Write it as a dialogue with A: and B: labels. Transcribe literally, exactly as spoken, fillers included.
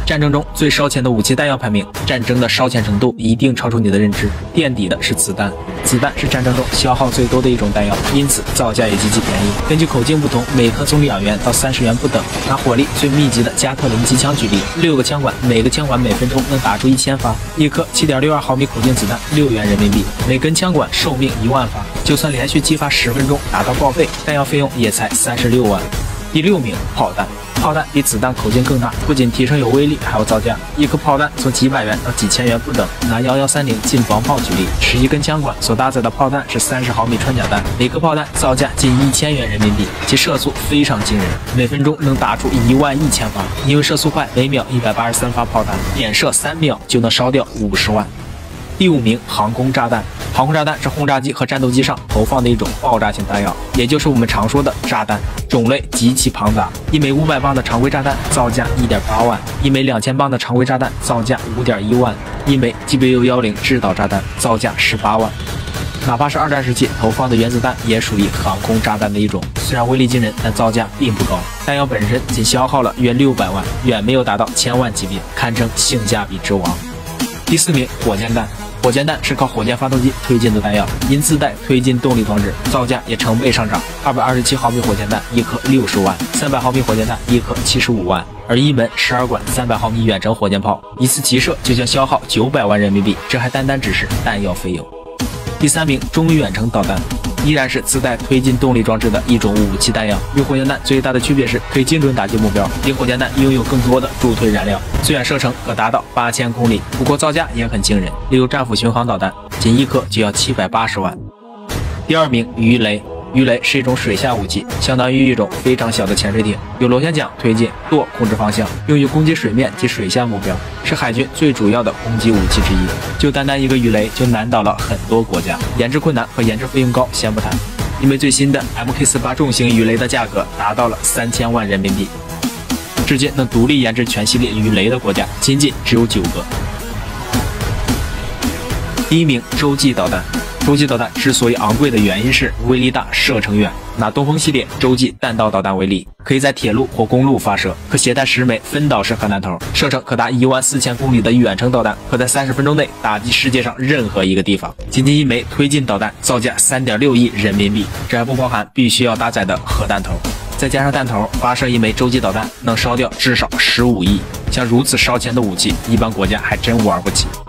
A: 战争中最烧钱的武器弹药排名，战争的烧钱程度一定超出你的认知。垫底的是子弹，子弹是战争中消耗最多的一种弹药，因此造价也极其便宜。根据口径不同，每颗从两元到三十元不等。拿火力最密集的加特林机枪举例，六个枪管，每个枪管每分钟能打出一千发，一颗 七点六二毫米口径子弹六元人民币，每根枪管寿命一万发，就算连续击发十分钟达到报废，弹药费用也才三十六万。第六名，炮弹。炮弹比子弹口径更大，不仅提升有威力，还有造价。一颗炮弹从几百元到几千元不等。拿一一三零近防炮举例，十一根枪管所搭载的炮弹是三十毫米穿甲弹，每颗炮弹造价近一千元人民币，其射速非常惊人，每分钟能打出一万一千发。因为射速快，每秒一百八十三发炮弹，点射三秒就能烧掉五十万。第五名，航空炸弹。航空炸弹是轰炸机和战斗机上投放的一种爆炸性弹药，也就是我们常说的炸弹，种类极其庞杂。一枚五百磅的常规炸弹造价 一点八万，一枚两千磅的常规炸弹造价 五点一万，一枚 G B U 一十制导炸弹造价十八万。哪怕是二战时期投放的原子弹，也属于航空炸弹的一种。虽然威力惊人，但造价并不高，弹药本身仅消耗了约六百万，远没有达到千万级别，堪称性价比之王。第四名，火箭弹。火箭弹是靠火箭发动机推进的弹药，因自带推进动力装置，造价也成倍上涨。二百二十七毫米火箭弹一颗六十万，三百毫米火箭弹一颗七十五万，而一门十二管三百毫米远程火箭炮，一次齐射就将消耗九百万人民币，这还单单只是弹药费用。第三名，中远程导弹。依然是自带推进动力装置的一种武器弹药，与火箭弹最大的区别是可以精准打击目标，比火箭弹拥有更多的助推燃料，最远射程可达到八千公里。不过造价也很惊人，例如战斧巡航导弹，仅一颗就要七百八十万。第二名，鱼雷。鱼雷是一种水下武器，相当于一种非常小的潜水艇，有螺旋桨推进，舵控制方向，用于攻击水面及水下目标，是海军最主要的攻击武器之一。就单单一个鱼雷就难倒了很多国家，研制困难和研制费用高先不谈，因为最新的 M K 四十八 重型鱼雷的价格达到了三千万人民币。至今能独立研制全系列鱼雷的国家仅仅只有九个。第一名，洲际导弹。洲际导弹之所以昂贵的原因是威力大、射程远。拿东风系列洲际弹道导弹为例，可以在铁路或公路发射，可携带十枚分导式核弹头，射程可达一万四千公里的远程导弹，可在三十分钟内打击世界上任何一个地方。仅仅一枚推进导弹造价 三点六亿人民币，这还不包含必须要搭载的核弹头。再加上弹头，发射一枚洲际导弹能烧掉至少十五亿。像如此烧钱的武器，一般国家还真玩不起。